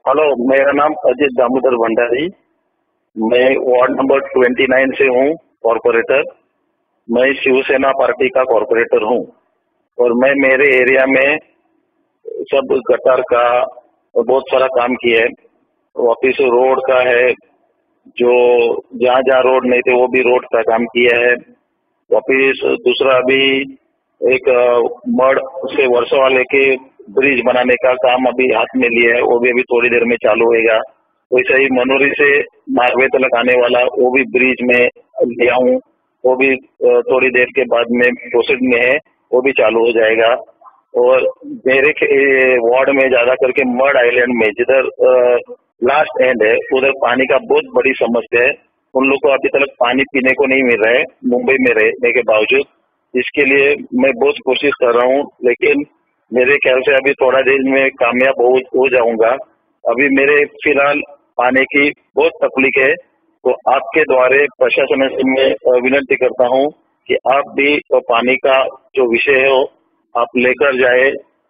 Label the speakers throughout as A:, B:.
A: Hello, मेरा नाम अजित दामोदर भंडारी। मैं वार्ड नंबर 29 से हूँ, कॉर्पोरेटर। मैं शिवसेना पार्टी का कॉर्पोरेटर हूँ और मैं मेरे एरिया में सब गटर का बहुत सारा काम किया है। वापिस रोड का है, जो जहाँ जहाँ रोड नहीं थे वो भी रोड का काम किया है। वापिस दूसरा अभी एक मड से वर्षा लेके ब्रिज बनाने का काम अभी हाथ में लिया है, वो भी अभी थोड़ी देर में चालू होगा। वैसे ही मनोरी से मारवे तक आने वाला वो भी ब्रिज में लिया हूँ, वो भी थोड़ी देर के बाद में प्रोसेस में है, वो भी चालू हो जाएगा। और मेरे वार्ड में ज्यादा करके मड आइलैंड में जिधर लास्ट एंड है उधर पानी का बहुत बड़ी समस्या है। उन लोग को अभी तक पानी पीने को नहीं मिल रहा है, मुंबई में रहने के बावजूद। इसके लिए मैं बहुत कोशिश कर रहा हूँ, लेकिन मेरे ख्याल से अभी थोड़ा दिन में कामयाब हो जाऊंगा। अभी मेरे फिलहाल पानी की बहुत तकलीफ है, तो आपके द्वारा प्रशासन से मैं विनती करता हूँ कि आप भी पानी का जो विषय है वो आप लेकर जाए,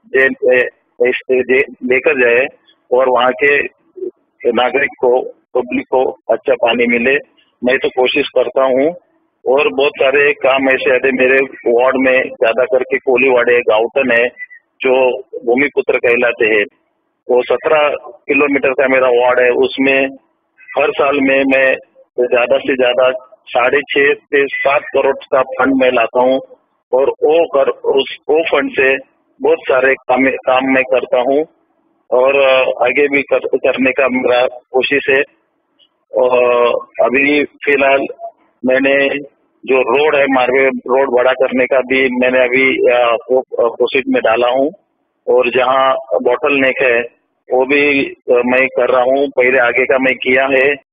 A: लेकर जाए और वहाँ के नागरिक को, पब्लिक को अच्छा पानी मिले। मैं तो कोशिश करता हूँ। और बहुत सारे काम ऐसे आते मेरे वार्ड में, ज्यादा करके कोलीवाड़े गांवटन है जो भूमिपुत्र कहलाते हैं। वो 17 किलोमीटर का मेरा वार्ड है। उसमें हर साल में मैं ज्यादा से ज्यादा 6.5 से 7 करोड़ का फंड में लाता हूँ और वो फंड से बहुत सारे काम मैं करता हूँ और आगे भी करने का मेरा कोशिश है। अभी फिलहाल मैंने जो रोड है, मारवे रोड बड़ा करने का भी मैंने अभी कोशिश में डाला हूँ और जहाँ बॉटल नेक है वो भी मैं कर रहा हूँ। पहले आगे का मैं किया है,